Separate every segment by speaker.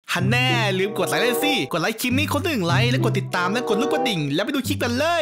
Speaker 1: ฮันแน่ลืมกดไลค์เลยสิกดไลค์คลิปนี้คนหนึ่งไลค์แล้วกดติดตามและกดรูปกระดิ่งแล้วไปดูคลิปกันเลย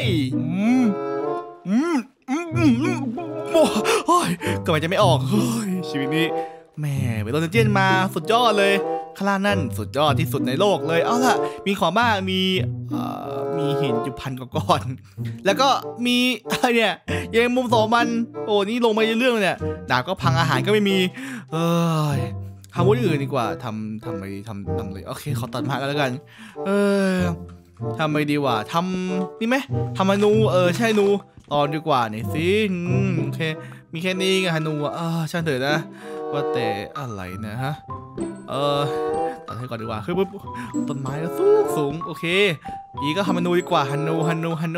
Speaker 1: โอ้ยก็มันจะไม่ออกเฮ้ยชีวิตนี้แม่ไปโดนเจนมาสุดยอดเลยข้างล่างนั่นสุดยอดที่สุดในโลกเลยเอาล่ะมีของบ้างมีหินอยู่พันกว่าก้อนแล้วก็มีอะไรเนี่ยยังมุม2มันโอ้นี่ลงมาเรื่องเนี่ยดาบก็พังอาหารก็ไม่มีทำวุ้นอื่นดีกว่าทำเลยโอเคขอตัดมากันแล้วกันทำไปดีว่าทำนี่ไหมทำฮานูใช่นูตอนดีกว่านี่สิโอเคมีแค่นี้ไงฮานูช่างเถอะนะว่าแต่อะไรนะฮะตัดให้ก่อนดีกว่าคือปุ๊บต้นไม้ก็สูงโอเคอีก็ฮานูดีกว่าฮานูขี่ฮา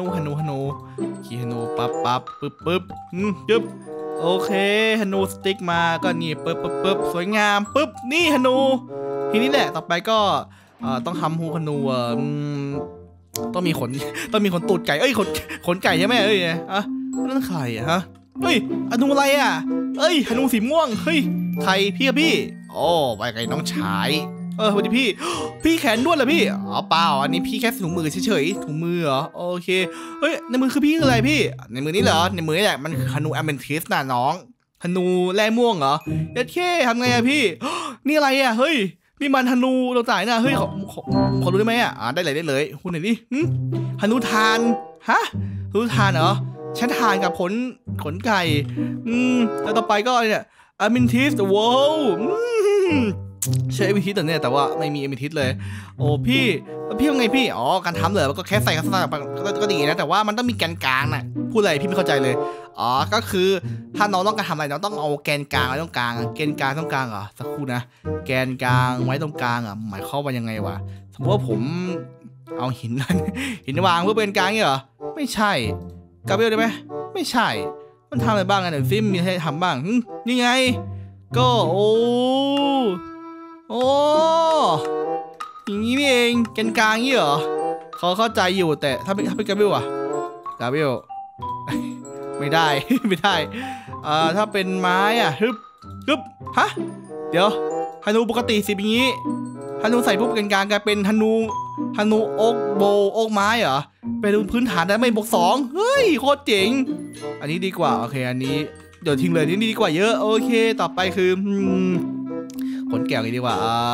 Speaker 1: นูปั๊บปึ๊บจึ๊บโอเคฮานูสติ๊กมาก็นี่ปึ๊บสวยงามปึ๊บนี่ฮานูทีนี้แหละต่อไปก็ต้องทำฮูฮานูต้องมีขนตูดไก่ขนไก่ใช่ไหมนั่นใครฮะฮานูอะไรฮานูสีม่วงใครพี่กับพี่โอ้ไปไงน้องชายสวัสดีพี่แขนด้วนเหรอพี่เปล่าอันนี้พี่แค่ถุงมือเฉยๆถุงมือเหรอโอเคในมือคือพี่อะไรพี่ในมือนี้เหรอในมือนี่แหละมันฮานูแอมเบนทิสน่ะน้องฮานูแร่ม่วงเหรอเด็ดแค่ทำไงพี่นี่อะไรนี่มันฮานูเราจ่ายนะขอรู้ได้ไหมได้เลยคุณไหนดิฮานูทานฮะฮานูทานเหรอฉันทานกับขนไก่แล้วต่อไปก็เนี่ยแอมเบนทิสว้าวใช้เอมิทิสแต่ว่าไม่มีเอมิทิสเลยโอ้พี่ว่าไงพี่การทำเลยก็แค่ใส่กระสับก็ดีนะแต่ว่ามันต้องมีแกนกลางน่ะพูดอะไรพี่ไม่เข้าใจเลยก็คือถ้าน้องต้องการทำอะไรน้องต้องเอาแกนกลางไว้ตรงกลางแกนกลางตรงกลางสักครู่นะแกนกลางไว้ตรงกลางหมายความว่ายังไงวะสมมติว่าผมเอาหินวางเพื่อเป็นกลางนี่เหรอไม่ใช่กาเบลได้ไหมไม่ใช่มันทำอะไรบ้างกันฟิล์มมีให้ทำบ้างนี่ไงก็โอ้อย่างนี้นี่เองแกนกลางนี่เหรอเขาเข้าใจอยู่แต่ถ้าเป็นกาเบลกาเบลไม่ได้ถ้าเป็นไม้ฮึบฮะเดี๋ยวฮานูปกติสิอย่างนี้ฮานูใส่ปุ๊บแกนกลางกลายเป็นฮานูโอ๊กโบโอ๊กไม้เหรอเป็นพื้นฐานได้ไม่บวก2เฮ้ยโคตรเจ๋งอันนี้ดีกว่าโอเคอันนี้เดี๋ยวทิ้งเลยนี่ดีกว่าเยอะโอเคต่อไปคือขนแก้วดีกว่า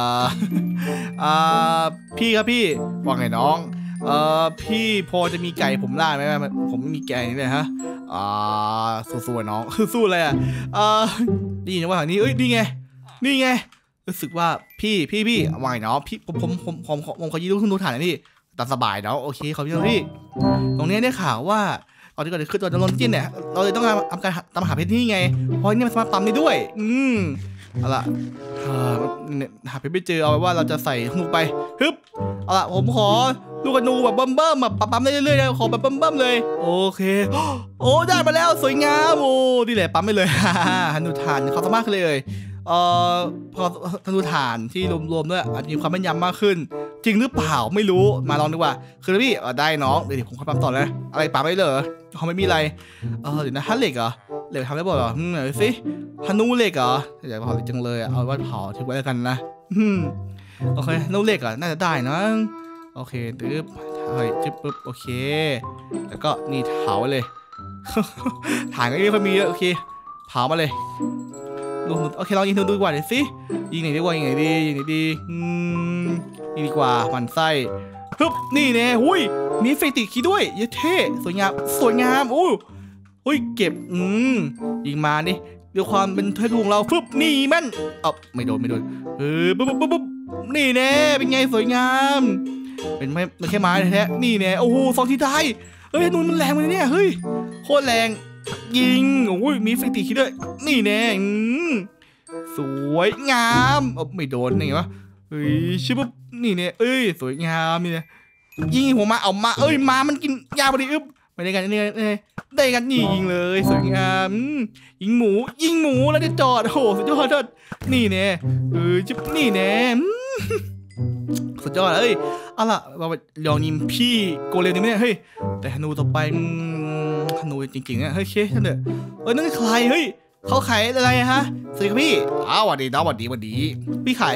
Speaker 1: พี่ครับพี่ว่าไงน้องพี่พอจะมีไก่ผมล่าไหมผมไม่มีไก่นี่เลยฮะสู้น้องสู้อะไรได้ยินว่านี้นี่ไงรู้สึกว่าพี่ว่าไงน้องพี่ผมขอยืมทุนฐานนะพี่ตามสบายเนาะโอเคขอพี่พี่ตรงนี้ได้ข่าวว่าตอนที่เกิดขึ้นตัวโดนจิ้นเนี่ยเราเลยต้องทำการตามหาเพชรที่ไงเพราะนี่มันสามารถปั๊มได้ด้วยเอาล่ะหาเพชรไม่เจอเอาไว้ว่าเราจะใส่ลูกไปฮึบเอาล่ะผมขอลูกกระนูแบบเบิ่มแบบปั๊มได้เรื่อยๆขอแบบเบิ่มเลยโอเคโอ้ได้มาแล้วสวยงามโอ้นี่แหละปั๊มไปเลยฮานูทานเขาสามารถเลยพอธนูฐานที่รวมๆด้วยอาจจะมีความแม่นยำมากขึ้นจริงหรือเปล่าไม่รู้มาลองดีกว่าคือพี่ได้น้องเดี๋ยวผมปั๊มต่อเลยอะไรปั๊มไปเลยเขาไม่มีอะไรเดี๋ยวนะฮันเหล็กเหรอเหล็กทำได้บ่อยเหรอไหนสิฮันนูเหล็กเหรออยากเผาเหล็กจังเลยเอาไว้เผาทิ้งไว้แล้วกันนะโอเคฮันนูเหล็กน่าจะได้นะโอเคตึ๊บปึ๊บโอเคแล้วก็นี่เผาเลยฐานก็ไม่ค่อยมีเยอะโอเคเผามาเลยโอเคเรายิงดูดีกว่าเดี๋ยวสิยิงไหนดีกว่ายิงไหนดีนี่ดีกว่ามันไส้ฮึบนี่แน่หุ้ยมีเฟติคีด้วยเยเท่สวยงามอุ้ยเก็บยิงมาดิด้วยความเป็นเทพของเราฟึบนี่มันไม่โดนปุ๊บนี่แน่เป็นไงสวยงามเป็นแค่ไม้แท้นี่แน่โอ้โห2 ทีได้นูนมันแรงเลยเนี่ยเฮ้ยโคตรแรงยิงมีเฟติคิดด้วยนี่แน่สวยงามไม่โดนไงวะชิบนี่แน่สวยงามนี่นะยิงหัวมามามันกินยาพอดีไม่ได้กันนี่ได้กันนี่ยิงเลยสวยงามยิงหมูแล้วจะจอดโอ้โหสุดยอดนี่แน่ชิบนี่แน่สุดยอดเอาล่ะเราไปลองยิงพี่โกเลมนี่เนี่ยแต่ธนูต่อไปธนูจริงๆเฮ้ยนั่นเด้อนั่นใครเขาขายอะไรฮะสวัสดีครับพี่สวัสดีน้องสวัสดีพี่ขายพี่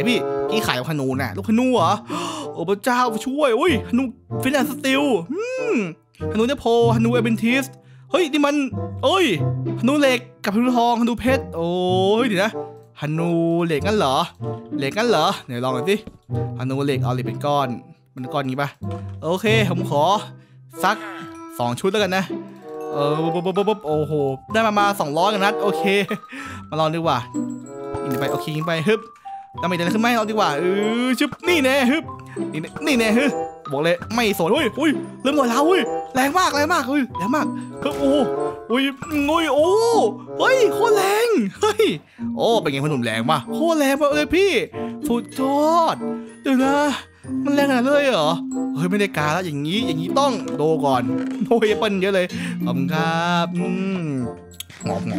Speaker 1: กี้ขายธนูน่ะลูกธนูเหรอโอ้พระเจ้าช่วยอุ้ยธนูฟินแอนด์สตีลธนูเนโพธนูเอเบนทิสเฮ้ยนี่มันเอ้ยธนูเหล็กกับธนูทองธนูเพชรโอ้ยเดี๋ยวนะธนูเหล็กงั้นเหรอเหล็กงั้นเหรอเดี๋ยวลองหน่อยสิธนูเหล็กเอาเหล็กเป็นก้อนมันก้อนนี้ปะโอเคผมขอสัก2 ชุดแล้วกันนะโอ้โหได้มา200กันนัดโอเคมาลองดีกว่ายิงไปโอเคยิงไปฮึบทำไมเดินขึ้นไม่เอาดีกว่าชึบนี่แน่ฮึบนี่แน่ฮึบบอกเลยไม่สนอุ้ยเริ่มหน่อยแล้วอุ้ยแรงมากแรงมากอุ้ยแรงมากฮึบโอ้โฮ้ยโคตรแรงเฮ้ยโอ้เป็นไงพ่อหนุ่มแรงมากโคตรแรงมากเลยพี่สุดยอดเดี๋ยวนะมันแรงขนาดเลยเหรอเฮ้ยไม่ได้การแล้วอย่างนี้ต้องโดก่อนโดยเปิ้ลเยอะเลยขอบคุณครับงอม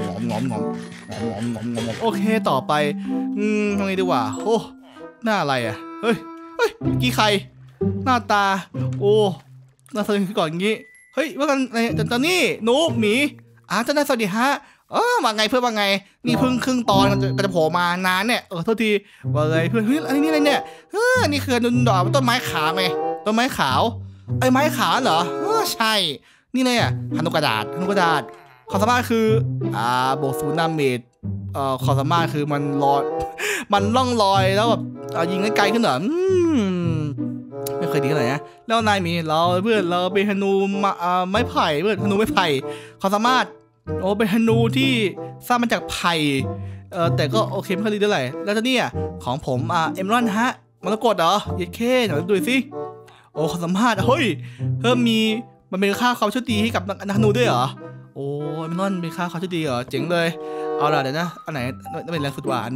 Speaker 1: โอเคต่อไปทำไงดีวะโอ้หน้าอะไรอ่ะเฮ้ยกี่ใครหน้าตาโอ้หน้าสะดึงก่อนอย่างงี้เฮ้ยว่ากันไงตอนนี้หนูหมีเจ้านายสวัสดีฮะว่าไงเพื่อนว่าไงนี่เพิ่งครึ่งตอนจะโผล่มานานเนี่ยโทษทีว่าไงเพื่อนเฮ้ยอันนี้อะไรเนี่ยนี่คือดอกต้นไม้ขาวไงต้นไม้ขาวไอ้ไม้ขาวเหรอใช่นี่เลยธนูกระดาษความสามารถคือโบสูนาเมดความสามารถคือมันล่องลอยแล้วแบบยิงไกลขึ้นเหรอไม่เคยดีอะไรนะแล้วนายมีเราเพื่อนเราเป็นธนูไม้ไผ่เพื่อนธนูไม้ไผ่ความสามารถเป็นธนูที่สร้างมาจากไผ่แต่ก็โอเคไม่ค่อยดีเท่าไหร่แล้วเนี่ยของผมเอมรอนฮะมรกตเหรอเย็ดเคเดี๋ยวดูสิโอ้ความสามารถเฮ้ยเพิ่มมันเป็นค่าความโชคดีให้กับนักธนูด้วยเหรอโอ้เอมรอนเป็นค่าความโชคดีเหรอเจ๋งเลยเอาล่ะเดี๋ยวนะอันไหนเป็นแรงสุดว่าอันนี้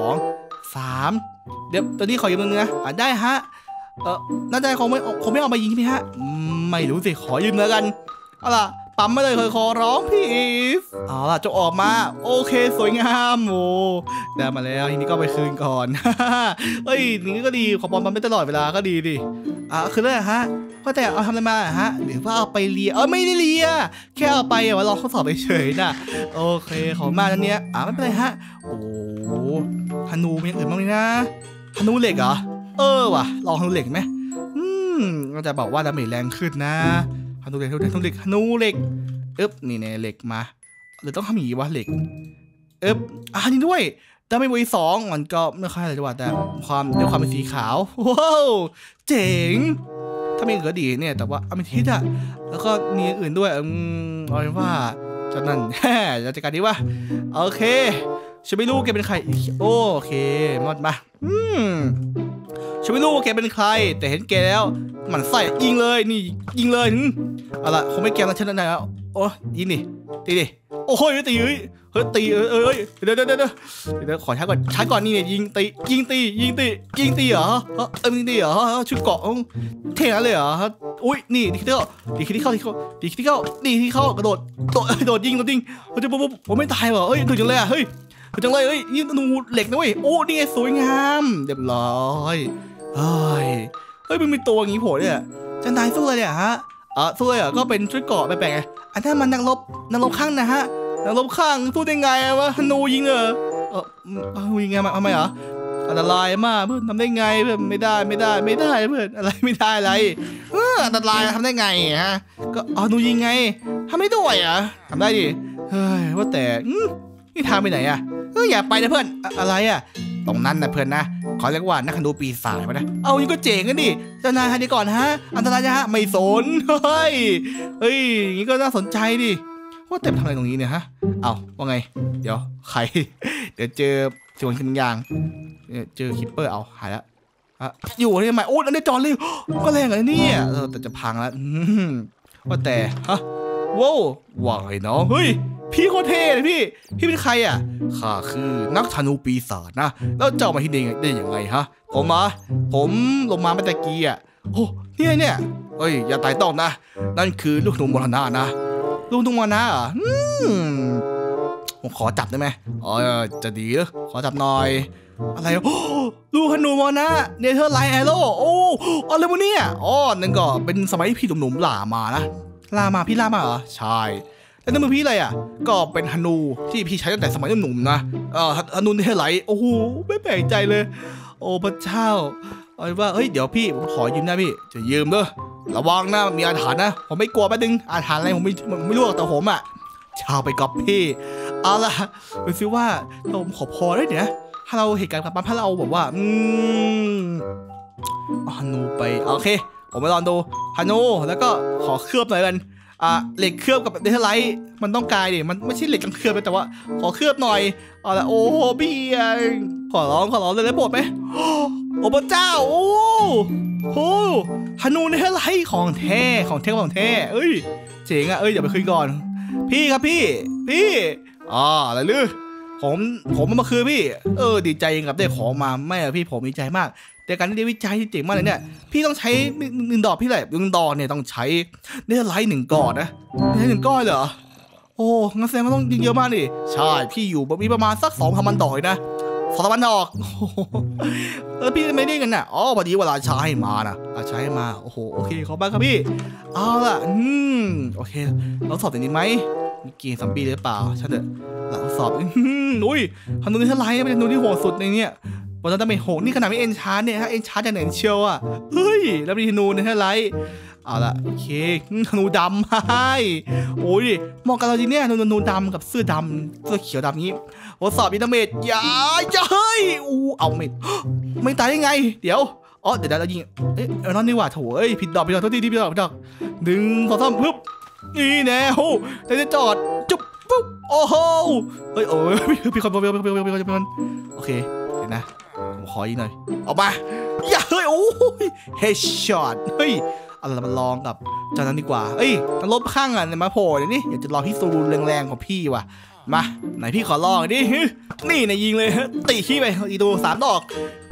Speaker 1: 2 3เดี๋ยวตอนนี้ขอยืมเงินนะได้ฮะน่าจะคงไม่เอามายิงใช่ไหมฮะไม่รู้สิขอยืมแล้วกันเอาล่ะปั๊มมาเลยขอร้องพีสเอาล่ะจะออกมาโอเคสวยงามโอ้ได้มาแล้วทีนี้ก็ไปคืนก่อนเฮ้ยนี่ก็ดีขอปั๊มไม่ตลอดเวลาก็ดีดิคืออะไรฮะว่าแต่เอาทำอะไรมาฮะหรือว่าเอาไปเลียไม่ได้เลียแค่เอาไปว่าลองทดสอบเฉยๆนะโอเคของมาอันเนี้ยไม่เป็นไรฮะโอ้ธนูมีอย่างอื่นบ้างไหมนะธนูเหล็กเหรอว่ะลองธนูเหล็กไหมก็จะบอกว่าดาเมจแรงขึ้นนะธนูเหล็กนี่เนี่ยเหล็กมาหรือต้องทำอย่างนี้วะเหล็กนี่ด้วยดาเมจบวก2มันก็ไม่ค่อยอะไรจังหวะแต่ด้วยความเป็นสีขาวว้าวเจ๋งถ้ามีอื่นก็ดีเนี่ยแต่ว่ามีทิศแล้วก็มีอื่นด้วยเอาเป็นว่าจะนั่นจะจัดการดีวะโอเคฉันไม่รู้แกเป็นใครโอเคหมดมาฉันไม่รู้ว่าแกเป็นใครแต่เห็นแกแล้วมันใส่ยิงเลยนี่ยิงเลยเอาล่ะคงไม่แกล้งฉันแล้วโอ้ยิงตีดิโอ้ยตีตีเดี๋ยวขอช้าก่อนนี่เนี่ยยิงตีเหรอยิงตีเหรอชุดเกาะเท่เลยเหรออุ้ยนี่ที่เข้ากระโดดยิงผมไม่ตายเหรอถูกจังเลยนี่ธนูเหล็กนะเว้ยโอ้นี่ไงสวยงามเรียบร้อยมันมีตัวอย่างนี้โผล่เนี่ยจะนายสู้เลยเนี่ยฮะสู้เลยก็เป็นชุดเกาะแปลกๆอันนั้นมันนักรบข้างนะฮะนักรบข้างสู้ได้ไงวะธนูยิงยิงไงทำไมเหรออันตรายมากเพื่อนทำได้ไงเพื่อนไม่ได้เพื่อนอะไรไม่ได้อะไรอันตรายทำได้ไงฮะก็ธนูยิงไงทำไม่ด้วยทำได้ดิเฮ้ยว่าแต่นี่ทางไปไหนอย่าไปนะเพื่อนอะไรตรงนั้นนะเพื่อนนะขอเรียกว่านักธนูปีศาจมานะนี่ก็เจ๋งกันดิเจ้านายให้ดีก่อนฮะอันตรายนะฮะไม่สนเฮ้ยนี่ก็น่าสนใจดิว่าแต่ทำอะไรตรงนี้เนี่ยฮะว่าไงเดี๋ยวใครเดี๋ยวเจอส่วนขึ้นยางเจอคิปเปอร์หายแล้วอยู่ที่ไหนอันนี้จอเลยก็แรงเลยเนี่ยแต่จะพังแล้วว่าแต่ว้าวว่าไงน้องเฮ้ยพี่โคตรเท่เลยพี่เป็นใครข้าคือนักธนูปีศาจนะแล้วเจ้ามาที่นี่ได้ยังไงฮะผมลงมาเมื่อกี้โอ้เนี่ยอย่าตายต้องนะนั่นคือลูกธนูมรณะนะลูกธนูมรณะผมขอจับได้ไหมจะดีเหรอขอจับหน่อยอะไรลูกธนูมรณะเนเธอร์ไลท์แอโร่อะไรวะเนี่ยนั่นก็เป็นสมัยพี่หนุ่มๆล่ามานะพี่ล่ามาเหรอใช่แล้วนั่นมือพี่อะไรก็เป็นธนูที่พี่ใช้ตั้งแต่สมัยหนุ่มๆนะธนูเนเธอร์ไลท์โอ้โหไม่แปลกใจเลยโอ้พระเจ้าเอาว่าเฮ้ยเดี๋ยวพี่ผมขอยืมนะพี่จะยืมเด้อระวังนะมีอาถรรพ์นะผมไม่กลัวแป๊บนึงอาถรรพ์อะไรผมไม่รู้แต่ผมชาวไปก๊อปพี่เอาล่ะดูซิว่าเราขอพอได้เนี่ยถ้าเราเหตุการณ์กลับมาถ้าเราบอกว่าฮานูไปโอเคผมไปลองดูฮานูแล้วก็ขอเคลือบหน่อยกันเหล็กเคลือบกับเนเธอร์ไลท์มันต้องกลายดิมันไม่ใช่เหล็กต้องเคลือบแต่ว่าขอเคลือบหน่อยเอาละโอ้พี่ขอร้องเลยได้โปรดไหมโอ้พระเจ้าโอ้โหฮานูเนเธอร์ไลท์ของแท้เอ้ยเจ๋งเอ้ยเดี๋ยวไปคุยก่อนพี่ครับพี่อะไรลือผมมาคืนพี่ดีใจกับได้ของมาไม่พี่ผมดีใจมากแต่การที่วิจัยที่เจ๋งมากเลยเนี่ยพี่ต้องใช้1 ดอกพี่แหละ1 ดอกเนี่ยต้องใช้เนื้อไลท์1 ก้อนนะเนื้อ1 ก้อนเหรอโอ้งั้นแสดงว่าต้องยิงเยอะมากดิใช่พี่อยู่มีประมาณสัก2,000 ดอกนะ2,000 ดอกพี่ไม่ได้กันน่ะพอดีเวลาใช้มานะใช้มาโอ้โหโอเคขอบคุณครับพี่เอาล่ะโอเคเราสอบอย่างนี้ไหมมีเกมซัมบี้หรือเปล่าฉันเถอะเราสอบอุ้ยฮันนูนี่เท่าไรเป็นฮันนูที่โหดสุดในเนี้ยบนนั้นต้องเป็นโหนี่ขนาดไม่เอ็นชาร์เนี่ยถ้าเอ็นชาร์จะไหนเชียวเฮ้ยแล้วมีฮันนูนี่เท่าไรเอาล่ะโอเคฮันนูดำโอ้ยเหมาะกับเราจริงเนี่ยฮันนูดำกับเสื้อดำเสื้อเขียวดำนี้ทดสอบอินเตอร์เมดอย่าเฮ้ยเอาไม่ตายได้ไงเดี๋ยวเดี๋ยวเรายิงนั่นนี่หว่าโถผิดดอกโทษทีผิดดอก1 2 3ปึ๊บนี่แน่โหแต่จะจอดจุ๊บปุ๊บโอ้โหพี่คนโอเคเดี๋ยวนะผมขออีกหน่อยออกมาอย่าเฮ้ยโอ้ยเฮดช็อตเฮ้ยเรามาลองกับจานนั้นดีกว่าตลบข้างมาโผล่เดี๋ยวนี้อยากจะลองที่ซูรุนแรงๆของพี่ว่ะมาไหนพี่ขอลองดินี่นายยิงเลยตีขี้ไปอีกดู3 ดอก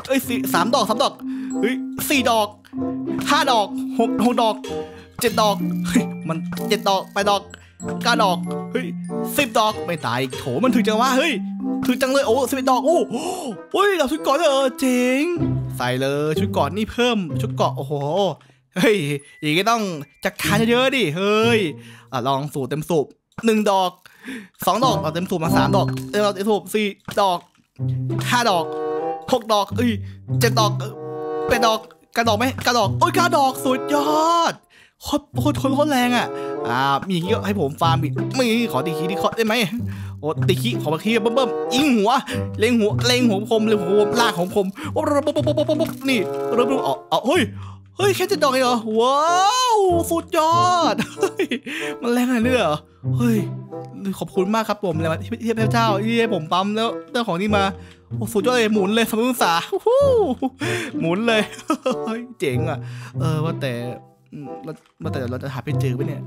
Speaker 1: 3 ดอก4 ดอก5 ดอก6 ดอก7 ดอกมัน7 ดอก8 ดอก9 ดอก10 ดอกไม่ตายโถมันถึงจังวะถึงจังเลย11 ดอกเราชุดเกาะเจ๋งใส่เลยชุดเกาะนี่เพิ่มชุดเกาะโอ้โหอย่างนี้ต้องจัดการเยอะดิลองสูบเต็มสูบ1 ดอก2 ดอกเต็มสูบมา3 ดอกเต็มสูบ4 ดอก5 ดอก6 ดอก7 ดอก8 ดอก9 ดอกไหม9 ดอก9 ดอกสุดยอดโคตรแรงมีอย่างนี้ให้ผมฟาร์มอีกไม่ขอตีขี้ที่เคาะได้ไหมตีขี้ขอมาขี้เบิ่มยิงหัวเล็งหัวผมลากของผมนี่เริ่มเฮ้ยแค่7 ดอกเองเหรอว้าวสุดยอดมันแรงขนาดนี้เหรอขอบคุณมากครับผมเลยเทียบเจ้าที่ให้ผมปั๊มแล้วเจ้าของนี่มาสุดยอดเลยหมุนเลย3 องศาหมุนเลยเจ๋งว่าแต่เราจะหาไปเจอไหมเนี่ย